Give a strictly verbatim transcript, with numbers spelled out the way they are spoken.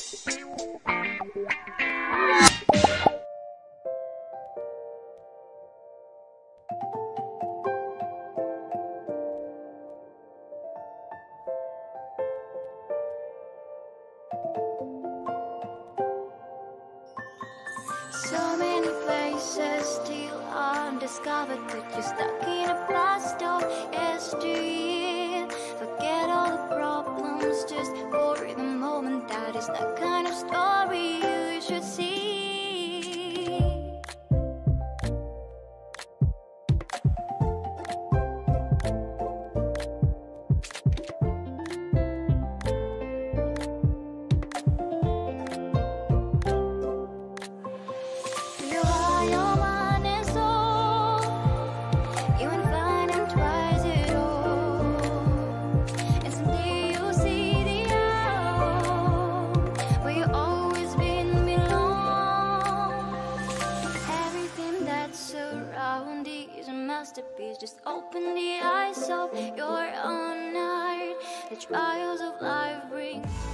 So many places still undiscovered, but you're stuck in a blast of yesteryear. Forget all the problems just for the moment. That is the kind of story you should see. Just open the eyes of your own heart. The trials of life bring